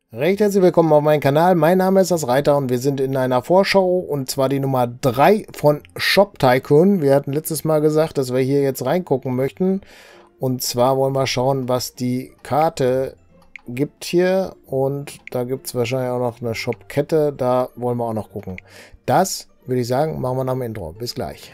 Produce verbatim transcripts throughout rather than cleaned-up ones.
Recht herzlich willkommen auf meinem Kanal. Mein Name ist das Reiter und wir sind in einer Vorschau und zwar die Nummer drei von Shop Tycoon. Wir hatten letztes Mal gesagt, dass wir hier jetzt reingucken möchten und zwar wollen wir schauen, was die Karte gibt hier und da gibt es wahrscheinlich auch noch eine Shop-Kette, da wollen wir auch noch gucken. Das würde ich sagen, machen wir nach dem Intro. Bis gleich.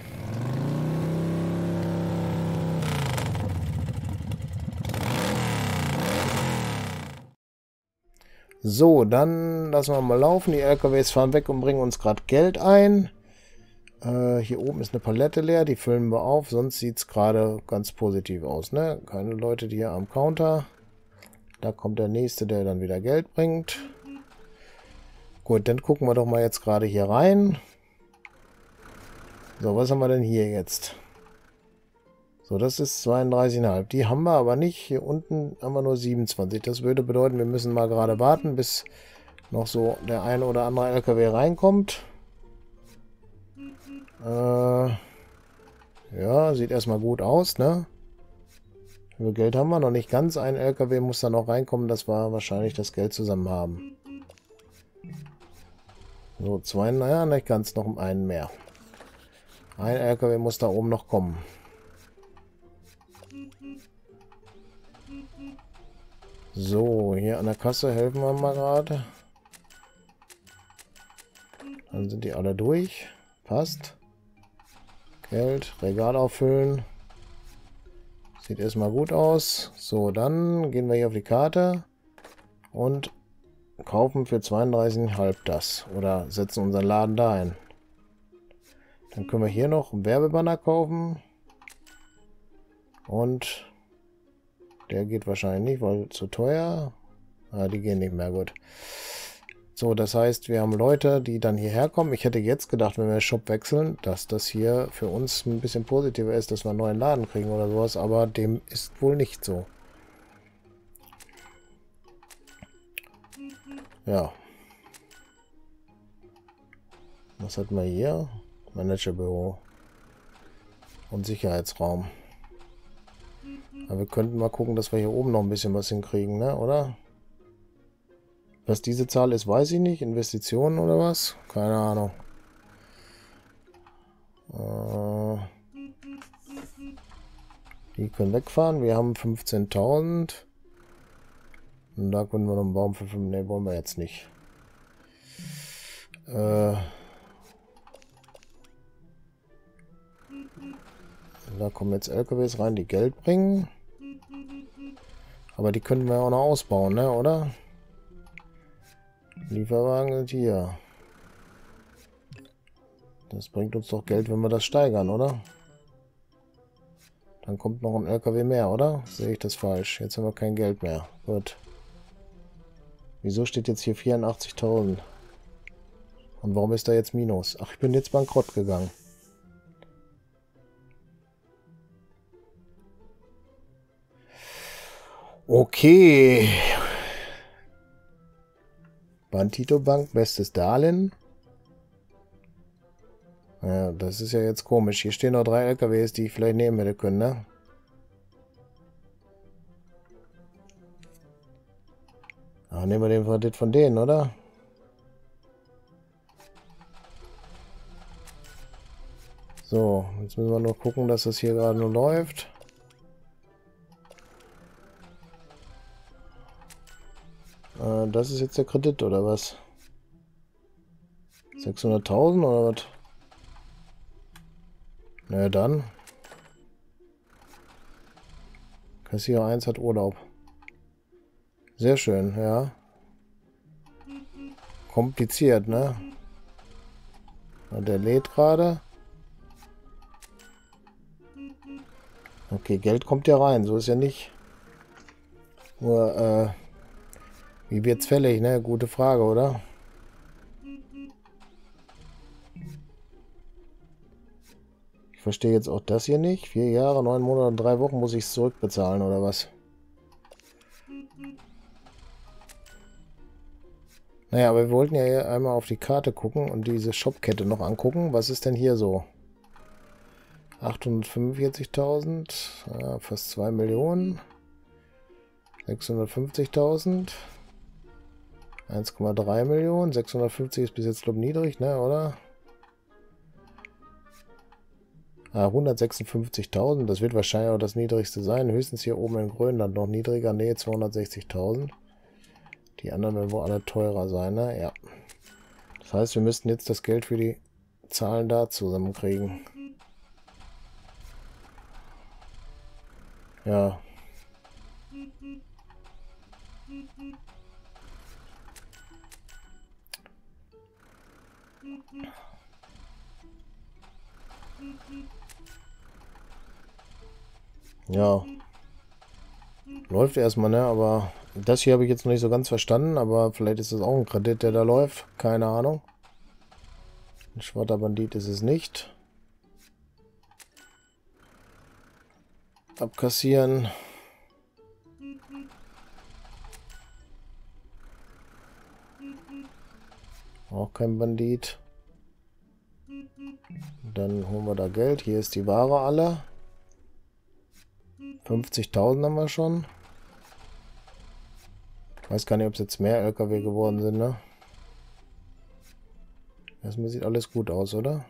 So, dann lassen wir mal laufen. Die L K Ws fahren weg und bringen uns gerade Geld ein. Äh, hier oben ist eine Palette leer, die füllen wir auf. Sonst sieht es gerade ganz positiv aus, ne? Keine Leute hier am Counter. Da kommt der nächste, der dann wieder Geld bringt. Gut, dann gucken wir doch mal jetzt gerade hier rein. So, was haben wir denn hier jetzt? So, das ist zweiunddreißig Komma fünf. Die haben wir aber nicht. Hier unten haben wir nur siebenundzwanzig. Das würde bedeuten, wir müssen mal gerade warten, bis noch so der eine oder andere L K W reinkommt. Äh, ja, sieht erstmal gut aus, ne? Wie viel Geld haben wir? Noch nicht ganz. Ein L K W muss da noch reinkommen, dass wir wahrscheinlich das Geld zusammen haben. So, zwei, naja, nicht ganz, noch einen mehr. Ein L K W muss da oben noch kommen. So, hier an der Kasse helfen wir mal gerade. Dann sind die alle durch. Passt. Geld, Regal auffüllen. Sieht erstmal gut aus. So, dann gehen wir hier auf die Karte und kaufen für zweiunddreißig Komma fünf das. Oder setzen unseren Laden da ein. Dann können wir hier noch einen Werbebanner kaufen. Und der geht wahrscheinlich nicht, weil zu teuer. Ah, die gehen nicht mehr gut. So, das heißt, wir haben Leute, die dann hierher kommen. Ich hätte jetzt gedacht, wenn wir den Shop wechseln, dass das hier für uns ein bisschen positiver ist, dass wir einen neuen Laden kriegen oder sowas. Aber dem ist wohl nicht so. Ja. Was hatten wir hier? Managerbüro. Und Sicherheitsraum. Aber wir könnten mal gucken, dass wir hier oben noch ein bisschen was hinkriegen, ne? Oder? Was diese Zahl ist, weiß ich nicht. Investitionen oder was? Keine Ahnung. Äh, die können wegfahren. Wir haben fünfzehntausend. Und da können wir noch einen Baum für fünf. Ne, wollen wir jetzt nicht. Äh, da kommen jetzt L K Ws rein, die Geld bringen. Aber die können wir auch noch ausbauen, ne, oder? Lieferwagen sind hier. Das bringt uns doch Geld, wenn wir das steigern, oder? Dann kommt noch ein L K W mehr, oder? Sehe ich das falsch? Jetzt haben wir kein Geld mehr. Gut. Wieso steht jetzt hier vierundachtzigtausend? Und warum ist da jetzt Minus? Ach, ich bin jetzt bankrott gegangen. Okay. Bantito Bank, bestes Darlehen. Ja, das ist ja jetzt komisch. Hier stehen noch drei L K Ws, die ich vielleicht nehmen hätte können, ne? Ach, nehmen wir den Kredit von denen, oder? So, jetzt müssen wir nur gucken, dass das hier gerade nur läuft. Äh, das ist jetzt der Kredit, oder was? sechshunderttausend oder was? Na ja, dann. Kassierer eins hat Urlaub. Sehr schön, ja. Kompliziert, ne? Und der lädt gerade. Okay, Geld kommt ja rein, so ist ja nicht. Nur, äh, wie wird's fällig, ne? Gute Frage, oder? Ich verstehe jetzt auch das hier nicht. Vier Jahre, neun Monate und drei Wochen muss ich es zurückbezahlen, oder was? Naja, aber wir wollten ja hier einmal auf die Karte gucken und diese Shopkette noch angucken. Was ist denn hier so? achthundertfünfundvierzigtausend, ja, fast zwei Millionen. sechshundertfünfzigtausend. eins Komma drei Millionen. sechshundertfünfzig ist bis jetzt, glaube ich, niedrig, ne, oder? Ah, hundertsechsundfünfzigtausend. Das wird wahrscheinlich auch das niedrigste sein. Höchstens hier oben in Grönland noch niedriger. Nee, zweihundertsechzigtausend. Die anderen werden wohl alle teurer sein, ne? Ja. Das heißt, wir müssten jetzt das Geld für die Zahlen da zusammenkriegen. Ja. Ja. Läuft erstmal, ne? Aber das hier habe ich jetzt noch nicht so ganz verstanden. Aber vielleicht ist das auch ein Kredit, der da läuft. Keine Ahnung. Ein schwarzer Bandit ist es nicht. Abkassieren. Auch kein Bandit. Dann holen wir da Geld. Hier ist die Ware alle. fünfzigtausend haben wir schon. Ich weiß gar nicht, ob es jetzt mehr L K W geworden sind, ne? Erstmal sieht alles gut aus, oder?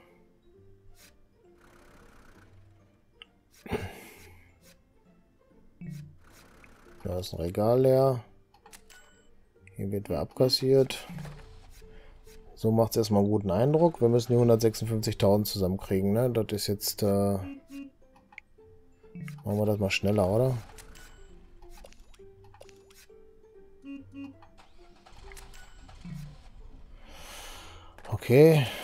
Da ist ein Regal leer. Hier wird wer abkassiert. So macht es erstmal einen guten Eindruck. Wir müssen die hundertsechsundfünfzigtausend zusammenkriegen, ne? Das ist jetzt... Äh machen wir das mal schneller, oder? Okay.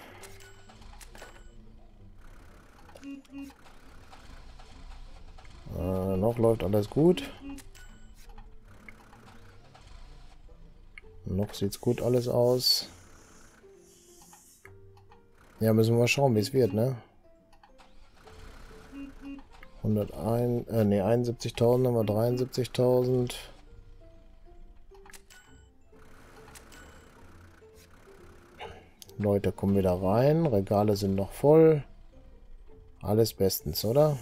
Äh, noch läuft alles gut. Noch sieht's gut alles aus. Ja, müssen wir mal schauen, wie es wird, ne? hunderteins, äh, ne, einundsiebzigtausend haben wir, dreiundsiebzigtausend. Leute kommen wieder rein. Regale sind noch voll. Alles bestens, oder?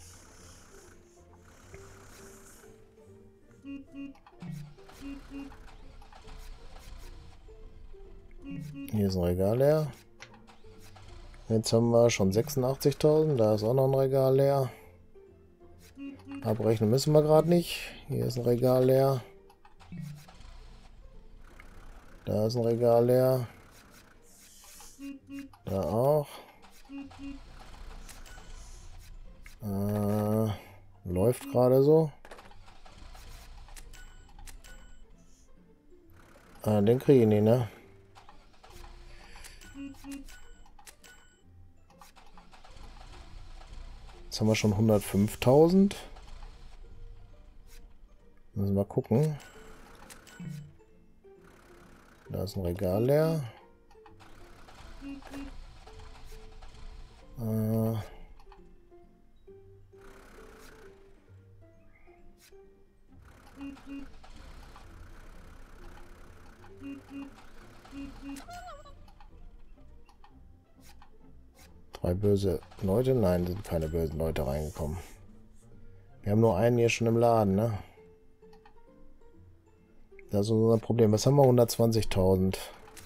Hier ist ein Regal leer. Jetzt haben wir schon sechsundachtzigtausend. Da ist auch noch ein Regal leer. Abrechnen müssen wir gerade nicht. Hier ist ein Regal leer. Da ist ein Regal leer. Da auch. Äh, läuft gerade so. Ah, den kriege ich nicht, ne? Jetzt haben wir schon hundertfünftausend. Müssen wir mal gucken. Da ist ein Regal leer. Äh. Drei böse Leute? Nein, sind keine bösen Leute reingekommen. Wir haben nur einen hier schon im Laden, ne? Das ist unser Problem. Was haben wir? hundertzwanzigtausend.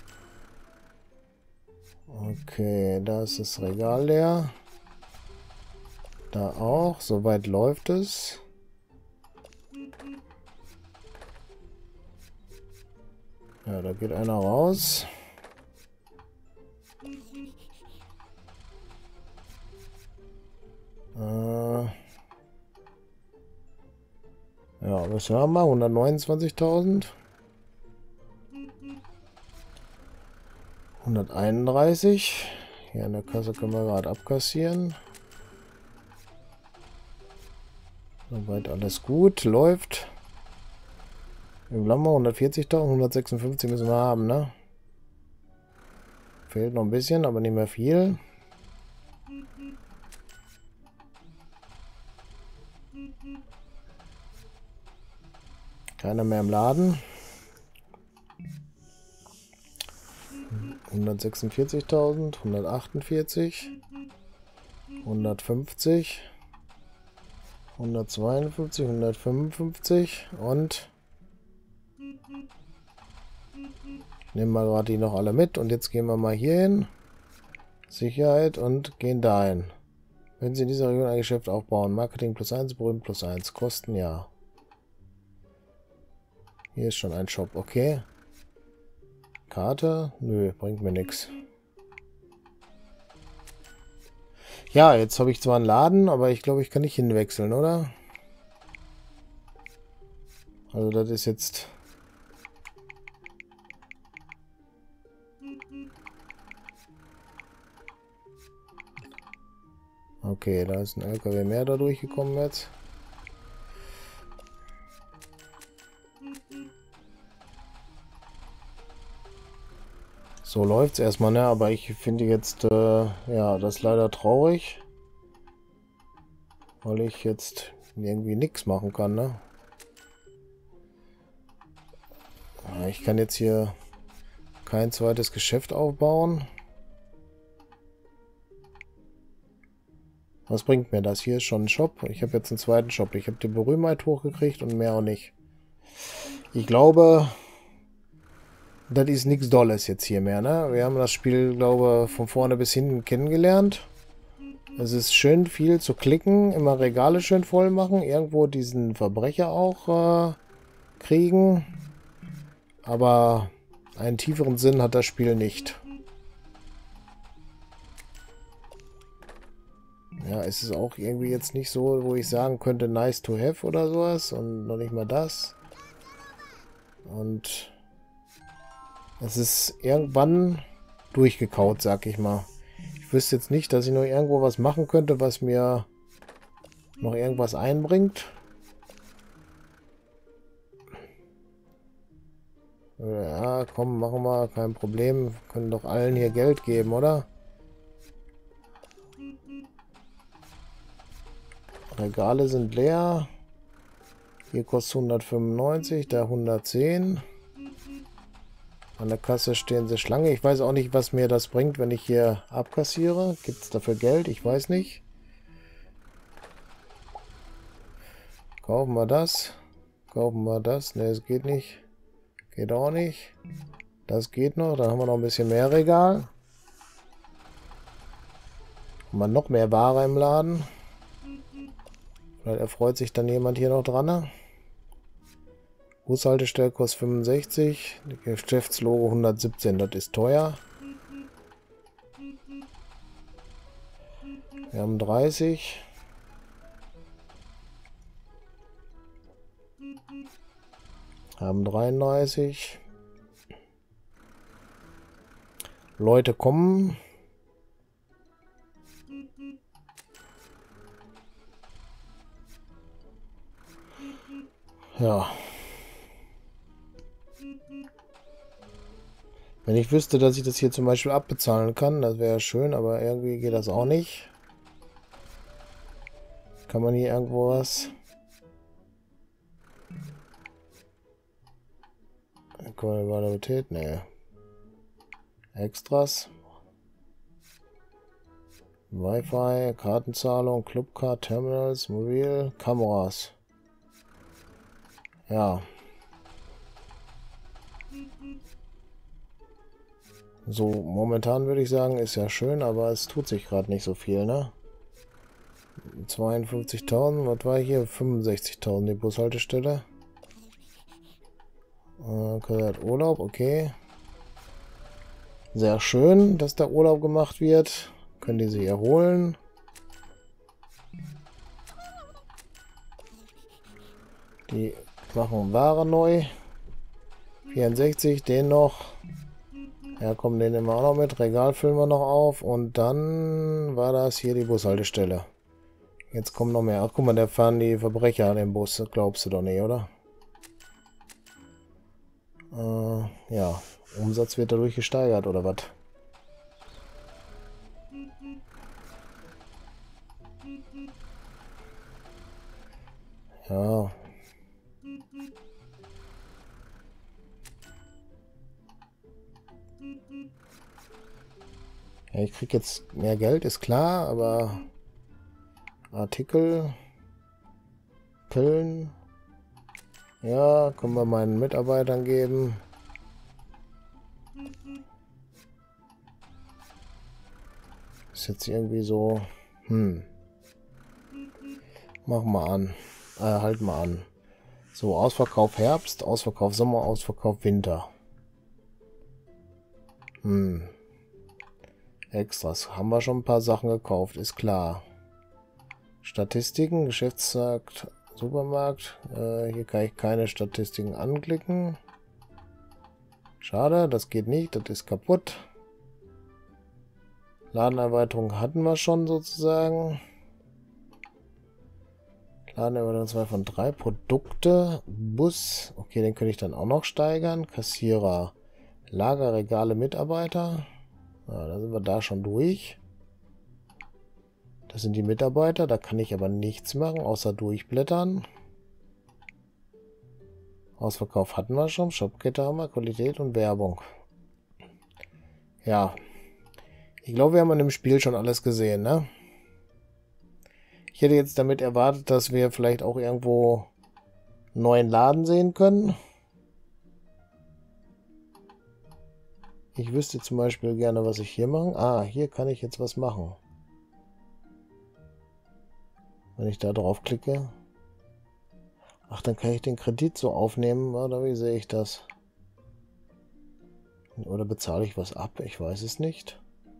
Okay, da ist das Regal leer. Da auch. Soweit läuft es. Ja, da geht einer raus. Äh ja, was haben wir? hundertneunundzwanzigtausend. hunderteinunddreißig. Hier in der Kasse können wir gerade abkassieren. Soweit alles gut. Läuft. Wie viel haben wir? hundertvierzigtausend. hundertsechsundfünfzig müssen wir haben, ne? Fehlt noch ein bisschen, aber nicht mehr viel. Keiner mehr im Laden. hundertsechsundvierzigtausend, hundertachtundvierzig, hundertfünfzig, hundertzweiundfünfzig, hundertfünfundfünfzig und Nehmen wir gerade die noch alle mit und jetzt gehen wir mal hier hin. Sicherheit und gehen dahin. Wenn Sie in dieser Region ein Geschäft aufbauen, Marketing plus eins, berühmt plus eins, Kosten ja. Hier ist schon ein Shop, okay. Karte? Nö, bringt mir nichts. Ja, jetzt habe ich zwar einen Laden, aber ich glaube, ich kann nicht hinwechseln, oder? Also das ist jetzt... Okay, da ist ein L K W mehr da durchgekommen jetzt. So läuft es erstmal, ne? Aber ich finde jetzt, äh, ja, das ist leider traurig. Weil ich jetzt irgendwie nichts machen kann, ne? Ja, ich kann jetzt hier kein zweites Geschäft aufbauen. Was bringt mir das? Hier ist schon ein Shop. Ich habe jetzt einen zweiten Shop. Ich habe die Berühmtheit hochgekriegt und mehr auch nicht. Ich glaube, das ist nichts Dolles jetzt hier mehr, ne? Wir haben das Spiel, glaube ich, von vorne bis hinten kennengelernt. Es ist schön viel zu klicken, immer Regale schön voll machen, irgendwo diesen Verbrecher auch äh, kriegen. Aber einen tieferen Sinn hat das Spiel nicht. Ja, es ist auch irgendwie jetzt nicht so, wo ich sagen könnte, nice to have oder sowas. Und noch nicht mal das. Und es ist irgendwann durchgekaut, sag ich mal. Ich wüsste jetzt nicht, dass ich noch irgendwo was machen könnte, was mir noch irgendwas einbringt. Ja, komm, machen wir, kein Problem. Wir können doch allen hier Geld geben, oder? Regale sind leer. Hier kostet hundertfünfundneunzig, da hundertzehn. An der Kasse stehen sie Schlange. Ich weiß auch nicht, was mir das bringt, wenn ich hier abkassiere. Gibt es dafür Geld? Ich weiß nicht. Kaufen wir das. Kaufen wir das. Ne, es geht nicht. Geht auch nicht. Das geht noch. Dann haben wir noch ein bisschen mehr Regal. Haben wir noch mehr Ware im Laden. Vielleicht erfreut sich dann jemand hier noch dran. Ne? Bushaltestelle kostet fünfundsechzig. Geschäftslogo hundertsiebzehn. Das ist teuer. Wir haben dreißig. Haben dreiunddreißig. Leute kommen. Ja. Wenn ich wüsste, dass ich das hier zum Beispiel abbezahlen kann, das wäre schön, aber irgendwie geht das auch nicht. Kann man hier irgendwo was... Qualität? Nee. Extras. Wi-Fi, Kartenzahlung, Clubcard, Terminals, Mobil, Kameras. Ja. So, momentan würde ich sagen, ist ja schön, aber es tut sich gerade nicht so viel, ne? zweiundfünfzigtausend, was war hier? fünfundsechzigtausend die Bushaltestelle. Äh, Urlaub, okay. Sehr schön, dass da Urlaub gemacht wird. Können die sich erholen. Die machen Ware neu. vierundsechzig, den noch. Ja, komm, den nehmen wir auch noch mit. Regal füllen wir noch auf. Und dann war das hier die Bushaltestelle. Jetzt kommen noch mehr. Ach, guck mal, da fahren die Verbrecher an den Bus. Das glaubst du doch nicht, oder? Äh, ja. Umsatz wird dadurch gesteigert, oder was? Ja. Ja, ich krieg jetzt mehr Geld, ist klar, aber Artikel, Pillen, ja, können wir meinen Mitarbeitern geben. Ist jetzt irgendwie so... Hm. Mach mal an. Äh, halt mal an. So, Ausverkauf Herbst, Ausverkauf Sommer, Ausverkauf Winter. Hm. Extras. Haben wir schon ein paar Sachen gekauft, ist klar. Statistiken, Geschäftsmarkt, Supermarkt. Äh, hier kann ich keine Statistiken anklicken. Schade, das geht nicht, das ist kaputt. Ladenerweiterung hatten wir schon sozusagen. Ladenerweiterung zwei von drei. Produkte. Bus. Okay, den könnte ich dann auch noch steigern. Kassierer. Lager, Regale, Mitarbeiter. Ja, da sind wir da schon durch. Das sind die Mitarbeiter. Da kann ich aber nichts machen, außer durchblättern. Ausverkauf hatten wir schon. Shopkette haben wir. Qualität und Werbung. Ja. Ich glaube, wir haben in dem Spiel schon alles gesehen, ne? Ich hätte jetzt damit erwartet, dass wir vielleicht auch irgendwo einen neuen Laden sehen können. Ich wüsste zum Beispiel gerne, was ich hier mache. Ah, hier kann ich jetzt was machen. Wenn ich da drauf klicke. Ach, dann kann ich den Kredit so aufnehmen. Oder wie sehe ich das? Oder bezahle ich was ab? Ich weiß es nicht.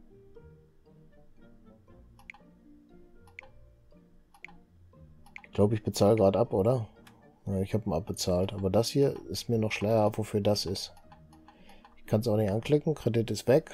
Ich glaube, ich bezahle gerade ab, oder? Ja, ich habe ihn abbezahlt. Aber das hier ist mir noch schleierhaft, wofür das ist. Ich kann es auch nicht anklicken. Kredit ist weg.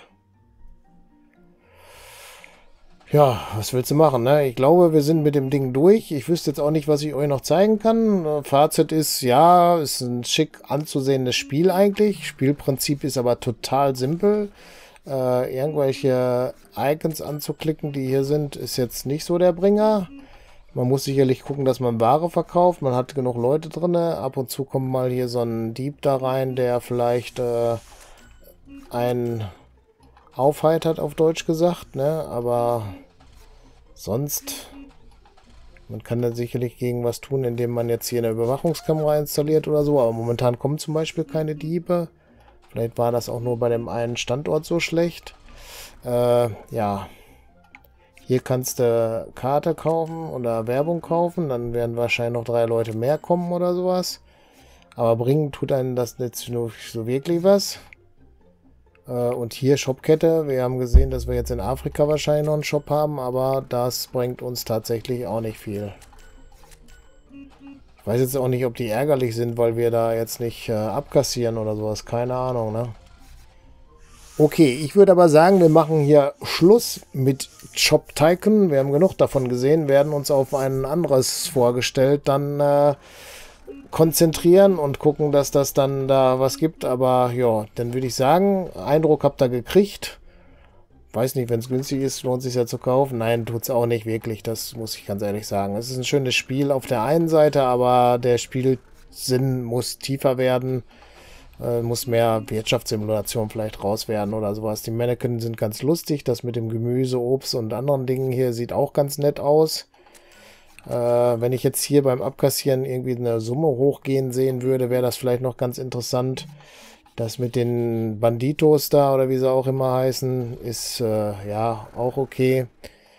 Ja, was willst du machen, ne? Ich glaube, wir sind mit dem Ding durch. Ich wüsste jetzt auch nicht, was ich euch noch zeigen kann. Fazit ist, ja, ist ein schick anzusehendes Spiel eigentlich. Spielprinzip ist aber total simpel. Äh, irgendwelche Icons anzuklicken, die hier sind, ist jetzt nicht so der Bringer. Man muss sicherlich gucken, dass man Ware verkauft. Man hat genug Leute drin. Ab und zu kommt mal hier so ein Dieb da rein, der vielleicht äh, einen aufheitert, auf Deutsch gesagt. Ne? Aber sonst, man kann da sicherlich gegen was tun, indem man jetzt hier eine Überwachungskamera installiert oder so. Aber momentan kommen zum Beispiel keine Diebe. Vielleicht war das auch nur bei dem einen Standort so schlecht. Äh, ja. Hier kannst du Karte kaufen oder Werbung kaufen. Dann werden wahrscheinlich noch drei Leute mehr kommen oder sowas. Aber bringen tut einem das nicht so wirklich was. Äh, und hier Shopkette. Wir haben gesehen, dass wir jetzt in Afrika wahrscheinlich noch einen Shop haben. Aber das bringt uns tatsächlich auch nicht viel. Ich weiß jetzt auch nicht, ob die ärgerlich sind, weil wir da jetzt nicht äh, abkassieren oder sowas. Keine Ahnung, ne? Okay, ich würde aber sagen, wir machen hier Schluss mit Shop Tycoon. Wir haben genug davon gesehen, werden uns auf ein anderes vorgestellt dann äh, konzentrieren und gucken, dass das dann da was gibt. Aber ja, dann würde ich sagen, Eindruck habt ihr gekriegt. Weiß nicht, wenn es günstig ist, lohnt es sich ja zu kaufen. Nein, tut es auch nicht wirklich, das muss ich ganz ehrlich sagen. Es ist ein schönes Spiel auf der einen Seite, aber der Spielsinn muss tiefer werden. Äh, muss mehr Wirtschaftssimulation vielleicht raus werden oder sowas. Die Mannequin sind ganz lustig. Das mit dem Gemüse, Obst und anderen Dingen hier sieht auch ganz nett aus. Äh, wenn ich jetzt hier beim Abkassieren irgendwie eine Summe hochgehen sehen würde, wäre das vielleicht noch ganz interessant. Das mit den Banditos da oder wie sie auch immer heißen, ist äh, ja auch okay.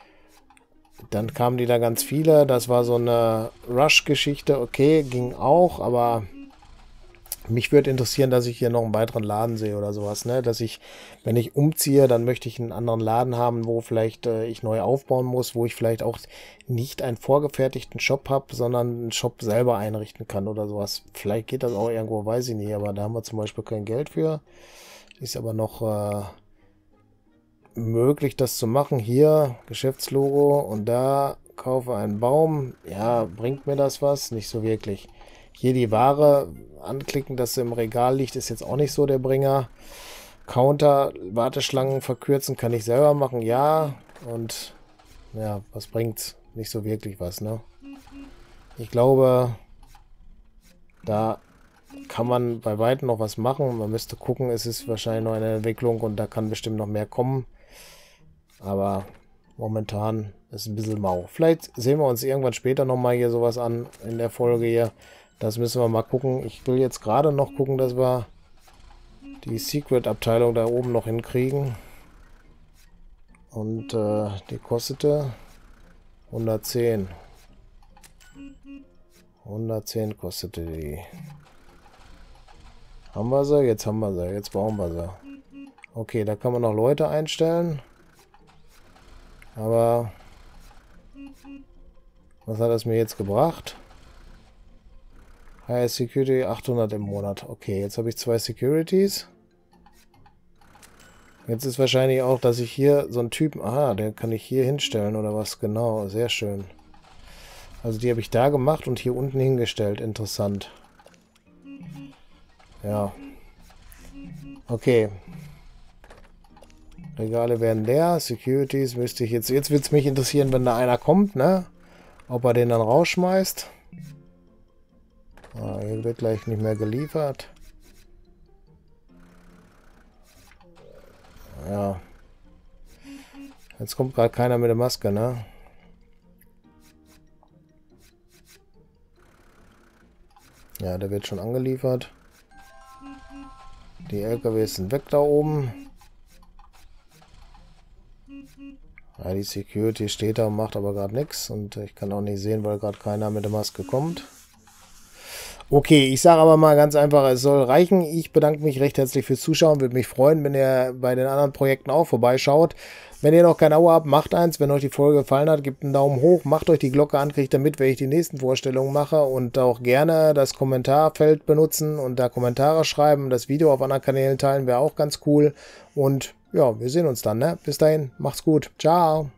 Dann kamen die da ganz viele. Das war so eine Rush-Geschichte. Okay, ging auch, aber mich würde interessieren, dass ich hier noch einen weiteren Laden sehe oder sowas, ne? Dass ich, wenn ich umziehe, dann möchte ich einen anderen Laden haben, wo vielleicht äh, ich neu aufbauen muss, wo ich vielleicht auch nicht einen vorgefertigten Shop habe, sondern einen Shop selber einrichten kann oder sowas. Vielleicht geht das auch irgendwo, weiß ich nicht, aber da haben wir zum Beispiel kein Geld für. Ist aber noch äh, möglich, das zu machen. Hier, Geschäftslogo und da, kaufe einen Baum. Ja, bringt mir das was? Nicht so wirklich. Hier die Ware anklicken, dass sie im Regal liegt, ist jetzt auch nicht so der Bringer. Counter, Warteschlangen verkürzen kann ich selber machen, ja. Und ja, was bringt's? Nicht so wirklich was, ne? Ich glaube, da kann man bei weitem noch was machen. Man müsste gucken, es ist wahrscheinlich noch eine Entwicklung und da kann bestimmt noch mehr kommen. Aber momentan ist ein bisschen mau. Vielleicht sehen wir uns irgendwann später nochmal hier sowas an in der Folge hier. Das müssen wir mal gucken. Ich will jetzt gerade noch gucken, dass wir die Secret-Abteilung da oben noch hinkriegen. Und äh, die kostete hundertzehn. hundertzehn kostete die. Haben wir sie? Jetzt haben wir sie. Jetzt bauen wir sie. Okay, da kann man noch Leute einstellen. Aber was hat das mir jetzt gebracht? High Security achthundert im Monat. Okay, jetzt habe ich zwei Securities. Jetzt ist wahrscheinlich auch, dass ich hier so einen Typen... Aha, den kann ich hier hinstellen oder was? Genau, sehr schön. Also die habe ich da gemacht und hier unten hingestellt. Interessant. Ja. Okay. Regale werden leer. Securities müsste ich jetzt... Jetzt wird es mich interessieren, wenn da einer kommt, ne? Ob er den dann rausschmeißt. Ah, hier wird gleich nicht mehr geliefert. Ja. Jetzt kommt gerade keiner mit der Maske, ne? Ja, der wird schon angeliefert. Die L K Ws sind weg da oben. Ja, die Security steht da und macht aber gerade nichts. Und ich kann auch nicht sehen, weil gerade keiner mit der Maske kommt. Okay, ich sage aber mal ganz einfach, es soll reichen. Ich bedanke mich recht herzlich fürs Zuschauen. Würde mich freuen, wenn ihr bei den anderen Projekten auch vorbeischaut. Wenn ihr noch kein Abo habt, macht eins. Wenn euch die Folge gefallen hat, gebt einen Daumen hoch. Macht euch die Glocke an, kriegt damit, wenn ich die nächsten Vorstellungen mache. Und auch gerne das Kommentarfeld benutzen und da Kommentare schreiben. Das Video auf anderen Kanälen teilen wäre auch ganz cool. Und ja, wir sehen uns dann, ne? Bis dahin, macht's gut. Ciao.